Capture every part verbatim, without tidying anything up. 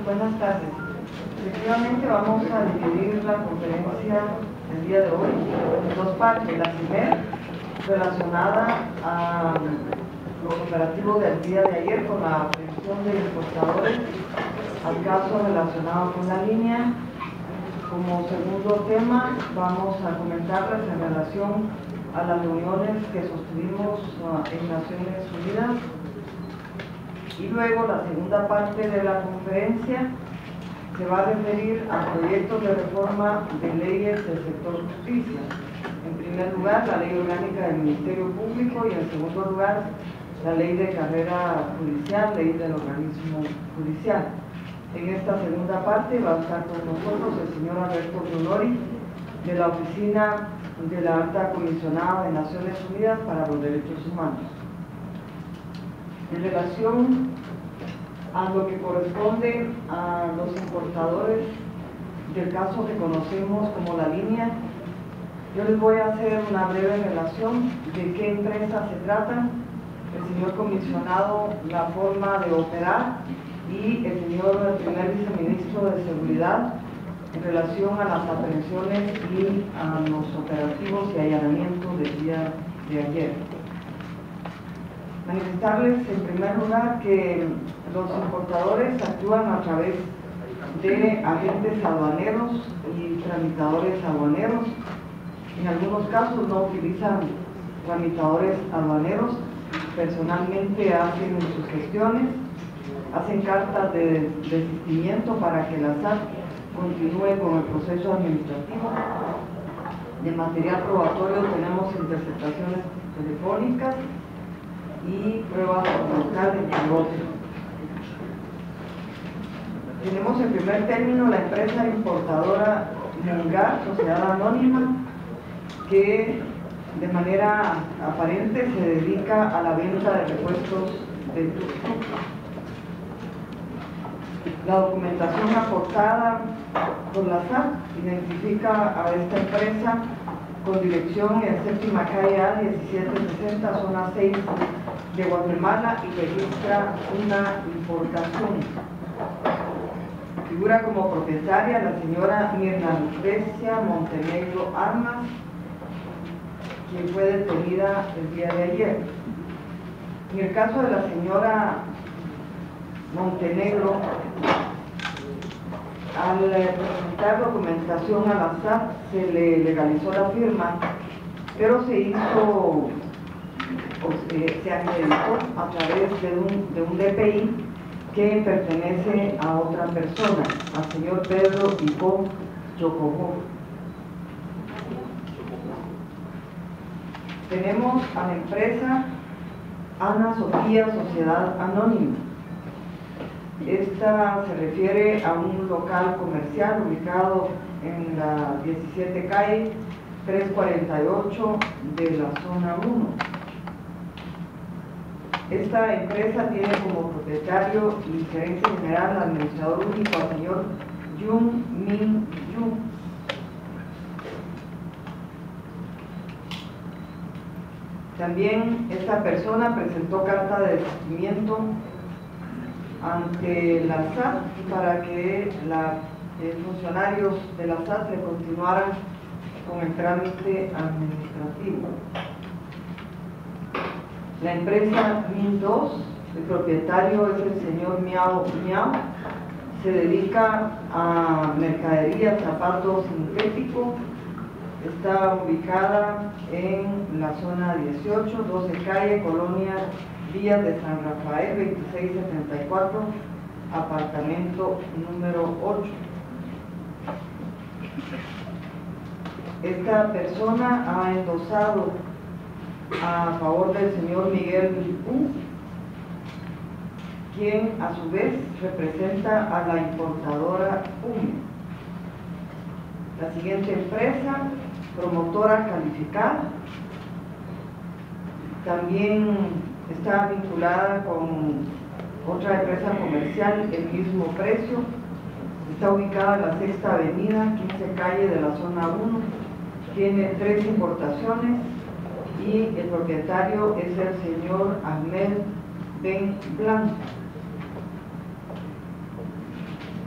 buenas tardes. Efectivamente vamos a dividir la conferencia el día de hoy en dos partes. La primera, relacionada a los operativos del día de ayer con la aprehensión de importadores al caso relacionado con la línea. Como segundo tema, vamos a comentarles en relación a las reuniones que sostuvimos en Naciones Unidas. Y luego la segunda parte de la conferencia se va a referir a proyectos de reforma de leyes del sector justicia. En primer lugar, la ley orgánica del Ministerio Público y en segundo lugar, la ley de carrera judicial, ley del organismo judicial. En esta segunda parte va a estar con nosotros el señor Alberto Brunori, de la Oficina de la Alta Comisionada de Naciones Unidas para los Derechos Humanos. En relación a lo que corresponde a los importadores del caso que conocemos como la línea, yo les voy a hacer una breve relación de qué empresa se trata, el señor comisionado, la forma de operar y el señor primer viceministro de Seguridad en relación a las aprehensiones y a los operativos y allanamientos del día de ayer. Manifestarles en primer lugar que los importadores actúan a través de agentes aduaneros y tramitadores aduaneros. En algunos casos no utilizan tramitadores aduaneros, personalmente hacen sus gestiones, hacen cartas de desistimiento para que la S A T continúe con el proceso administrativo. De material probatorio tenemos interceptaciones telefónicas y pruebas locales y otros. Tenemos en primer término la empresa importadora Mungar, sociedad anónima, que de manera aparente se dedica a la venta de repuestos de tuk-tuk. La documentación aportada por la S A T identifica a esta empresa con dirección en séptima calle A diecisiete sesenta, zona seis de Guatemala, y registra una importación. Figura como propietaria la señora Mirna Lucrecia Montenegro Armas, quien fue detenida el día de ayer. En el caso de la señora Montenegro, al presentar documentación a la S A T se le legalizó la firma, pero se hizo, o se, se acreditó a través de un, de un D P I que pertenece a otra persona, al señor Pedro Hipó Chocobó. Tenemos a la empresa Ana Sofía Sociedad Anónima. Esta se refiere a un local comercial ubicado en la diecisiete calle trescientos cuarenta y ocho de la zona uno. Esta empresa tiene como propietario y gerente general, administrador único, al señor Jung Min Jung. También esta persona presentó carta de desistimiento ante la S A T para que la, eh, funcionarios de la S A T le continuaran con el trámite administrativo. La empresa Min dos, el propietario es el señor Miao Miao, se dedica a mercadería, zapatos sintéticos, está ubicada en la zona dieciocho, doce calle, Colonia Vías de San Rafael, veintiséis setenta y cuatro, apartamento número ocho. Esta persona ha endosado a favor del señor Miguel Vilpú, quien a su vez representa a la importadora U M E. La siguiente empresa, promotora calificada, también está vinculada con otra empresa comercial, el mismo precio. Está ubicada en la sexta avenida, quince calle de la zona uno. Tiene tres importaciones y el propietario es el señor Ahmed Ben Blanco.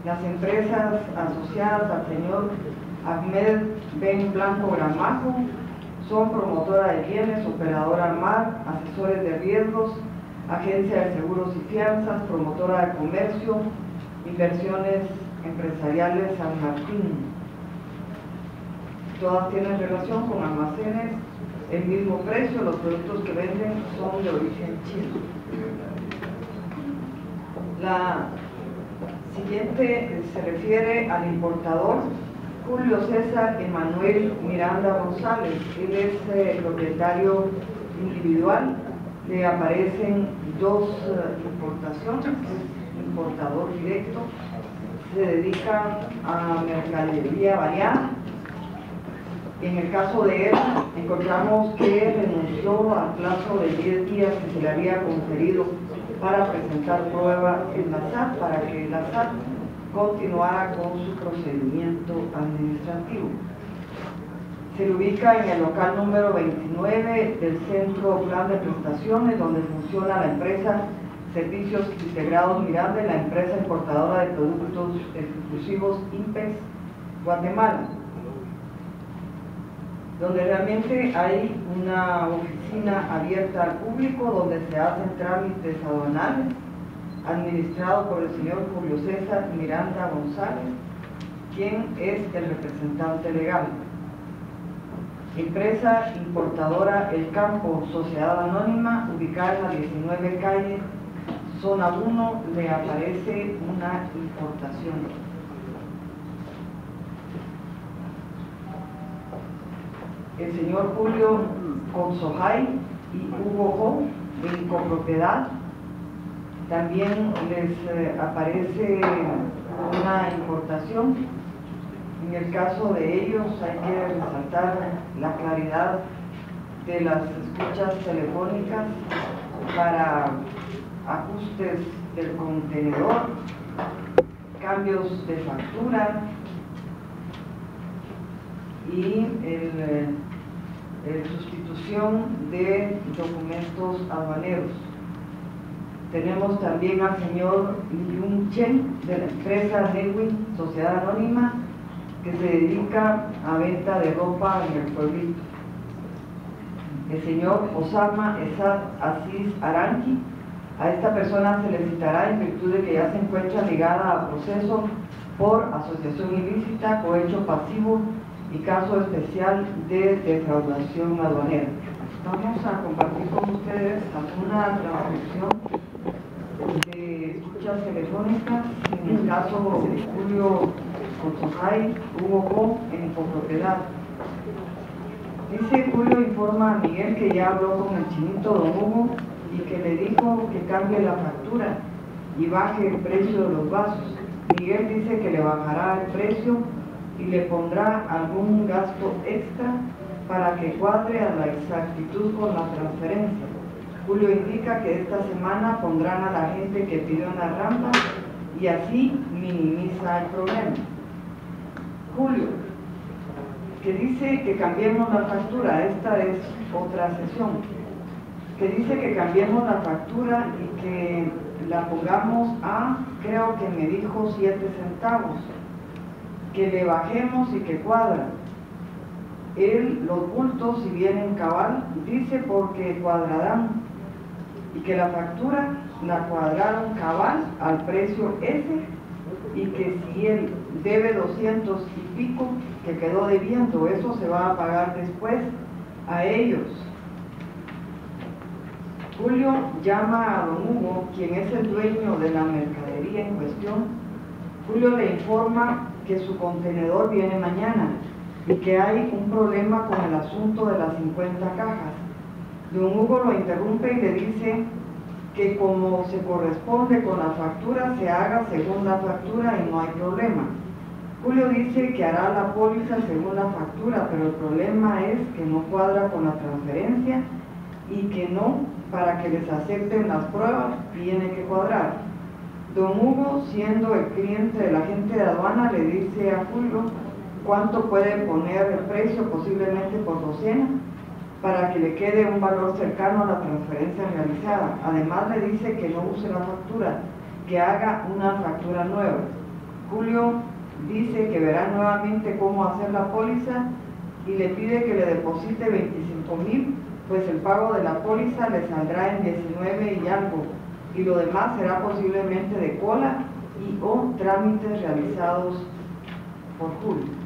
Las empresas asociadas al señor Ahmed Ben Blanco Gramajo son promotora de bienes, operadora mar, asesores de riesgos, agencia de seguros y fianzas, promotora de comercio, inversiones empresariales San Martín. Todas tienen relación con almacenes, el mismo precio, los productos que venden son de origen chino. La siguiente se refiere al importador Julio César Emanuel Miranda González. Él es eh, propietario individual, le aparecen dos uh, importaciones, es importador directo, se dedica a mercadería variada. En el caso de él, encontramos que renunció al plazo de diez días que se le había conferido para presentar prueba en la S A T, para que la S A T continuara con su procedimiento administrativo. Se le ubica en el local número veintinueve del Centro Plan de Prestaciones, donde funciona la empresa Servicios Integrados Miranda y la empresa importadora de productos exclusivos IMPEX Guatemala, donde realmente hay una oficina abierta al público donde se hacen trámites aduanales, administrado por el señor Julio César Miranda González, quien es el representante legal. Empresa importadora El Campo, Sociedad Anónima, ubicada en la diecinueve calle, zona uno, le aparece una importación. El señor Julio Consojay y Hugo Jo, en copropiedad, también les eh, aparece una importación. En el caso de ellos hay que resaltar la claridad de las escuchas telefónicas para ajustes del contenedor, cambios de factura y el, el sustitución de documentos aduaneros. Tenemos también al señor Yun Chen de la empresa Newin, Sociedad Anónima, que se dedica a venta de ropa en el pueblito. El señor Osama Esad Aziz Aranqui, a esta persona se le citará en virtud de que ya se encuentra ligada a proceso por asociación ilícita, cohecho pasivo y caso especial de defraudación aduanera. Vamos a compartir con ustedes alguna transcripción de escuchas telefónicas, en el caso de Julio Consojay, Hugo Jo, en copropiedad. Dice: Julio informa a Miguel que ya habló con el chinito don Hugo y que le dijo que cambie la factura y baje el precio de los vasos. Miguel dice que le bajará el precio y le pondrá algún gasto extra para que cuadre a la exactitud con la transferencia. Julio indica que esta semana pondrán a la gente que pidió una rampa y así minimiza el problema. Julio, que dice que cambiemos la factura, esta es otra sesión, que dice que cambiemos la factura y que la pongamos a, creo que me dijo siete centavos, que le bajemos y que cuadra. Él, los bultos, si vienen cabal, dice porque cuadrarán, y que la factura la cuadraron cabal al precio ese, y que si él debe doscientos y pico que quedó debiendo, eso se va a pagar después a ellos. Julio llama a don Hugo, quien es el dueño de la mercadería en cuestión. Julio le informa que su contenedor viene mañana y que hay un problema con el asunto de las cincuenta cajas. Don Hugo lo interrumpe y le dice que como se corresponde con la factura, se haga según la factura y no hay problema. Julio dice que hará la póliza según la factura, pero el problema es que no cuadra con la transferencia y que no, para que les acepten las pruebas, tiene que cuadrar. Don Hugo, siendo el cliente del agente de aduana, le dice a Julio cuánto puede poner el precio, posiblemente por docena, para que le quede un valor cercano a la transferencia realizada. Además le dice que no use la factura, que haga una factura nueva. Julio dice que verá nuevamente cómo hacer la póliza y le pide que le deposite veinticinco mil, pues el pago de la póliza le saldrá en diecinueve y algo, y lo demás será posiblemente de cola y o trámites realizados por Julio.